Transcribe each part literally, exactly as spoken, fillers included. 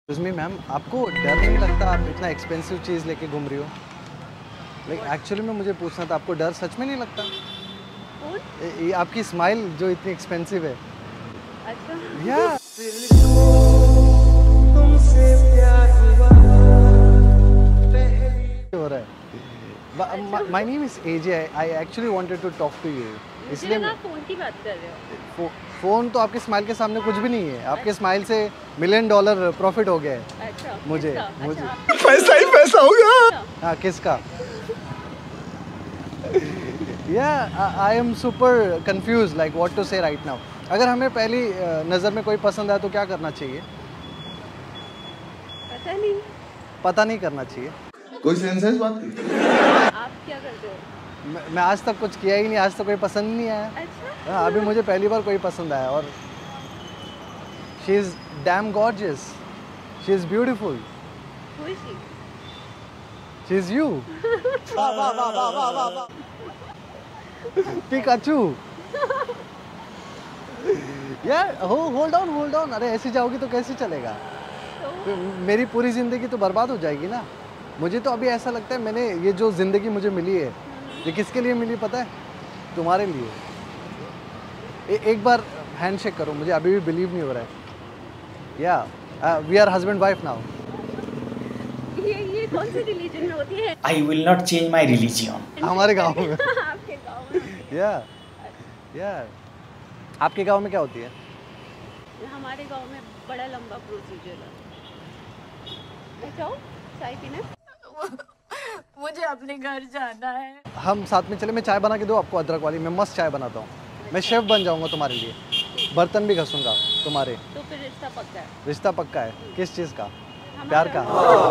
Excuse me ma'am, आपको डर नहीं लगता आप इतना एक्सपेंसिव चीज़ लेके घूम रही हो? लाइक एक्चुअली में मुझे पूछना था, आपको डर सच में नहीं लगता? ए- ये आपकी स्माइल जो इतनी एक्सपेंसिव है। अच्छा। या हो रहा है। My name is AJ, I actually wanted to talk to you. इसलिए ना फोन की बात कर रहे हो। फो, फोन तो आपके स्माइल के सामने कुछ भी नहीं है। आपके स्माइल से मिलियन डॉलर प्रॉफिट हो गया है। अच्छा, मुझे किसका? मुझे अच्छा, पैसा ही पैसा होगा। अच्छा। हाँ, किसका? Yeah I am super confused like what to say right now. अगर हमें पहली नज़र में कोई पसंद आए तो क्या करना चाहिए? पता नहीं। पता नहीं करना चाहिए। कोई सेंस है इस बात की? आप क्या करते हो? मैं, मैं आज तक कुछ किया ही नहीं, आज तक कोई पसंद नहीं आया। अच्छा। हाँ, अभी मुझे पहली बार कोई पसंद आया और she is damn gorgeous, she is beautiful, Who is she? She is you. Pikachu. यार हो होल्ड ऑन होल्ड ऑन, अरे ऐसे जाओगी तो कैसे चलेगा? तो मेरी पूरी ज़िंदगी तो बर्बाद हो जाएगी ना। मुझे तो अभी ऐसा लगता है मैंने ये जो ज़िंदगी मुझे मिली है, ये किसके लिए मिली पता है? तुम्हारे लिए। ए, एक बार हैंडशेक करो, मुझे अभी भी बिलीव नहीं हो रहा है। Yeah we are husband wife now. ये ये कौन सी रिलीजन में होती है? I will not change my religion. हमारे गांव में। आपके गांव में होती है। या या आपके गांव में क्या होती है? हमारे गांव में बड़ा लंबा प्रोसीजर है। मैं जाऊँ चाय पीने? मुझे अपने घर जाना है। हम साथ में चले, मैं चाय बना के दूँ आपको अदरक वाली। मैं मस्त चाय बनाता हूँ। मैं शेफ बन जाऊँगा तुम्हारे लिए, बर्तन भी घसूंगा तुम्हारे। तो फिर रिश्ता पक्का है। रिश्ता पक्का है? किस चीज़ का? हमारा। प्यार का?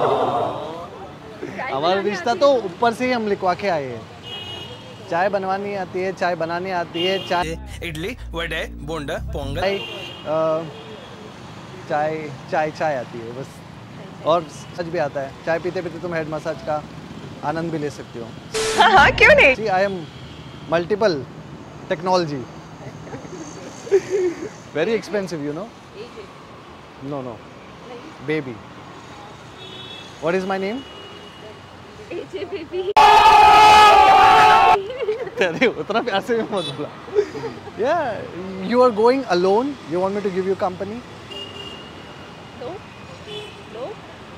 चाय हमारा बनाने रिश्ता आती तो है? ऊपर से ही हम लिखवा के आए हैं। चाय बनवानी आती है, चाय बनानी आती है, चाय इडली वडे बोंडा पोंगल चाय अ, चाय चाय चाय आती है बस। और सच भी आता है। चाय पीते पीते तुम हेड मसाज का आनंद भी ले सकती हो। हाँ, क्यों नहीं? जी, I am multiple technology. Very expensive you know. एक है। नो नो नहीं। Baby. What is my name? AJ baby. अरे उतना प्यार से भी मत बोला। Yeah you are going alone, you want me to give you company? लो लो।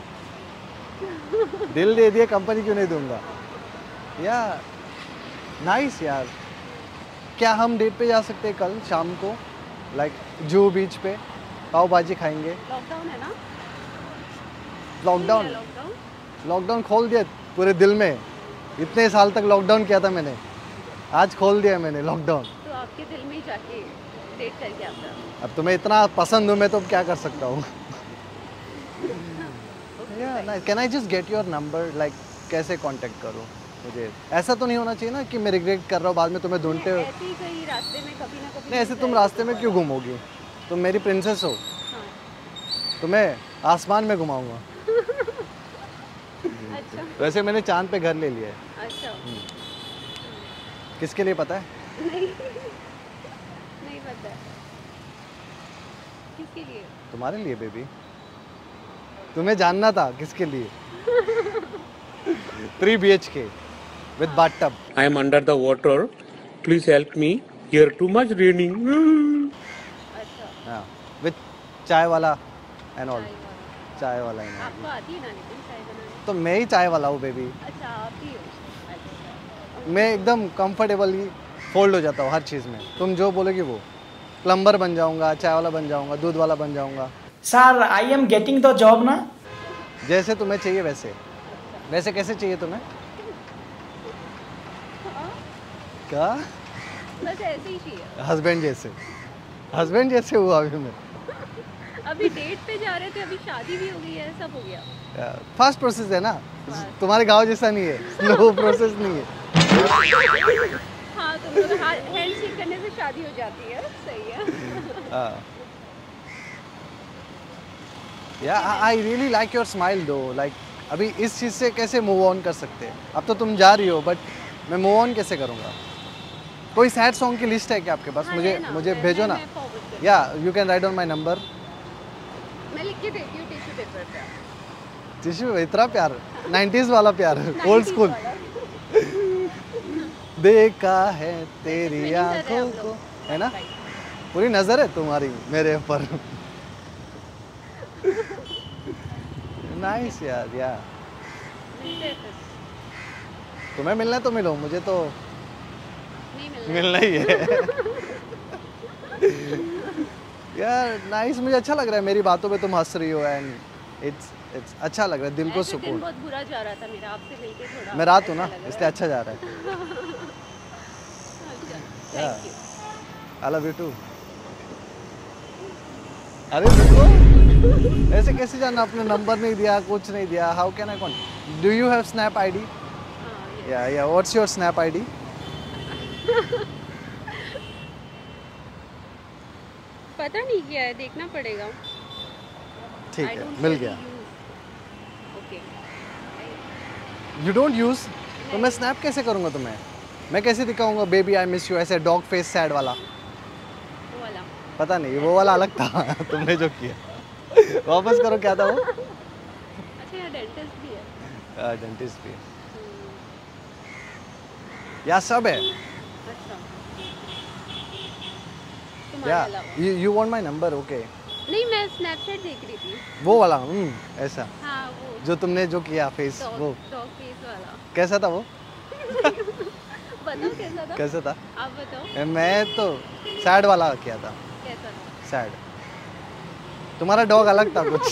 दिल दे दिए, कंपनी क्यों नहीं दूंगा? या नाइस यार। क्या हम डेट पे जा सकते हैं कल शाम को, लाइक जूहू बीच पे? पाव भाजी खाएंगे। लॉकडाउन है ना? Lockdown lockdown. लॉकडाउन खोल दिया पूरे दिल में। इतने साल तक लॉकडाउन किया था मैंने, आज खोल दिया मैंने लॉकडाउन। तो आपके दिल में ही जाके डेट करके आता। अब तुम्हें इतना पसंद हूँ मैं तो अब क्या कर सकता हूँ? Can I just get your number? Like कैसे कांटेक्ट करूँ? मुझे ऐसा तो नहीं होना चाहिए ना कि मैं रिग्रेट कर रहा हूँ बाद में तुम्हें ढूंढते हो। ऐसे ही कहीं रास्ते में कभी ना कभी। नहीं, ऐसे तुम रास्ते में क्यों घूमोगी? तुम मेरी प्रिंसेस हो, हाँ। तुम्हें आसमान में घुमाऊंगा। अच्छा। वैसे मैंने चांद पे घर ले लिया है। अच्छा। किसके लिए पता है? नहीं नहीं पता है। किसके लिए? तुम्हारे लिए बेबी। तुम्हें जानना था किसके लिए? Three B H K with bathtub. I am under the water. Please help me. Here too much raining. अच्छा। हाँ, विद चाय वाला एंड ऑल। चाय वाला। चाय वाला एंड आपको ऑल। आती है ना लेकिन चाय बनाने? तो मैं ही चाय वाला हूँ बेबी। अच्छा, आप ही हो। अच्छा। मैं एकदम कंफर्टेबली फोल्ड हो जाता हूँ हर चीज़ में। तुम जो बोलोगी वो। प्लम्बर बन जाऊँगा, चाय वाला बन जाऊँगा, दूध वाला बन जाऊँगा। Sir, I am getting the job ना? जैसे तुम्हें चाहिए वैसे। वैसे कैसे चाहिए तुम्हें? क्या? बस ऐसे ही चाहिए। हस्बैंड जैसे। हस्बैंड जैसे हुआ अभी मैं। अभी डेट पे जा रहे थे, अभी शादी भी हो गई है, सब हो गया। फास्ट प्रोसेस है ना, तुम्हारे गांव जैसा नहीं है, स्लो प्रोसेस नहीं है। हाँ, तुम लोग हैंड शेक करने से शादी हो जाती है। सही है। Yeah I really like your smile दो। लाइक अभी इस चीज़ से कैसे मूव ऑन कर सकते हैं? अब तो तुम जा रही हो बट मैं मूव ऑन कैसे करूँगा? कोई सैड सॉन्ग की लिस्ट है क्या आपके पास? हाँ, मुझे है ना, मुझे मैं- भेजो मैं- ना। मैं forward कर- yeah you can write on my number. मैं लिख के देती हूँ टिश्यू पेपर प्यार। टिश्यू इतना प्यार, नाइंटीज़ वाला प्यार, ओल्ड नाइंटीज़ स्कूल। वाला। देखा है तेरी Winning कर रहे हैं आंखों हम को, लोग। है ना? Right. पूरी नजर है तुम्हारी मेरे ऊपर। नाइस यार, या मिलते हैं फिर। तुम्हें मिलना है तो मिलो, मुझे तो नहीं मिलना। मिलना ही है। यार नाइस, मुझे अच्छा लग रहा है, मेरी बातों पे तुम हंस रही हो एंड इट्स इट्स अच्छा लग रहा है, दिल को ऐसे दिन सुकून। बहुत बुरा जा रहा था मेरा, आपसे मिलके थोड़ा मैं रात हूँ ना, अच्छा लग रहा इसलिए अच्छा जा रहा है। है। Yeah. Thank you. I love you too. अरे रुको, ऐसे कैसे जाना, अपने नंबर नहीं दिया, कुछ नहीं दिया, how can I con. Do you have snap ID? हाँ, yes. या या व्हाट्स योर स्नैप आईडी? पता नहीं क्या है, देखना पड़ेगा। ठीक I है, don't मिल really गया। use. Okay. You don't use, तो मैं स्नैप कैसे करूँगा तुम्हें? मैं कैसे दिखाऊंगा बेबी आई मिस यू, ऐसे डॉग फेस सैड वाला? वो वाला। पता नहीं, वो वाला अलग था। तुमने जो किया। वापस करो, क्या था वो? अच्छा, यहाँ डेंटिस्ट भी है। डेंटिस्ट भी है। या सब है। अच्छा। तुम्हारे या अलावा। You you want my number? Okay, नहीं, मैं स्नैपचैट देख रही थी। वो वाला, हम्म, ऐसा हाँ, वो जो तुमने जो किया फेस, डॉग वो डॉग फेस वाला। कैसा था वो? बताओ कैसा था? कैसा था? आप बताओ मैं तो सैड वाला किया था, कैसा था? सैड। तुम्हारा डॉग अलग था कुछ।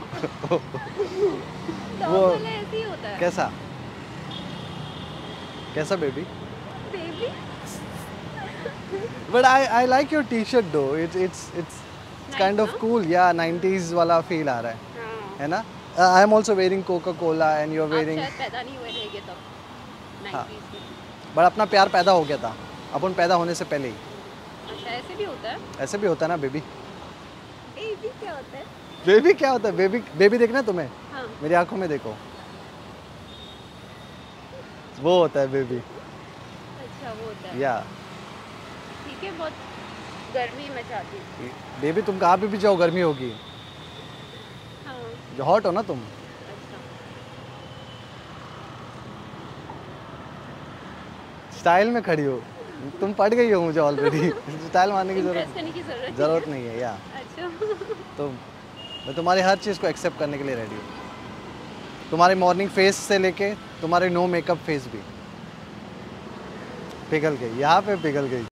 डॉग वो- वाला ऐसे ही होता है। कैसा कैसा baby? Baby. But I I like your T shirt दो, it's it's it's kind of ना? कूल, या नाइंटीज़ वाला फील आ रहा है, हाँ। है ना? I am also wearing Coca Cola and you are आप वेयरिंग, शायद पैदा नहीं हुए रहेंगे तब। नाइंटीज़ में। बट अपना प्यार पैदा हो गया था, अपन पैदा होने से पहले ही। अच्छा, ऐसे भी होता है? ऐसे भी होता है ना बेबी? बेबी क्या होता है? बेबी क्या होता है? बेबी बेबी देखना है तुम्हें? हाँ। मेरी आंखों में देखो, वो होता है बेबी। अच्छा, वो होता है। या ठीक है, बहुत गर्मी में चाहती हूँ। बेबी, तुम कहाँ पे भी जाओ गर्मी होगी, हाँ। जो हॉट हो ना तुम। अच्छा। स्टाइल में खड़ी हो तुम, पड़ गई हो मुझे ऑलरेडी। स्टाइल मारने की इम्प्रेस जरूरत करने की जरूरत जरूरत नहीं है। या अच्छा। तो मैं तुम्हारी हर चीज़ को एक्सेप्ट करने के लिए रेडी हूँ, तुम्हारे मॉर्निंग फेस से लेके तुम्हारे नो मेकअप फेस भी। पिघल गई, यहाँ पे पिघल गई।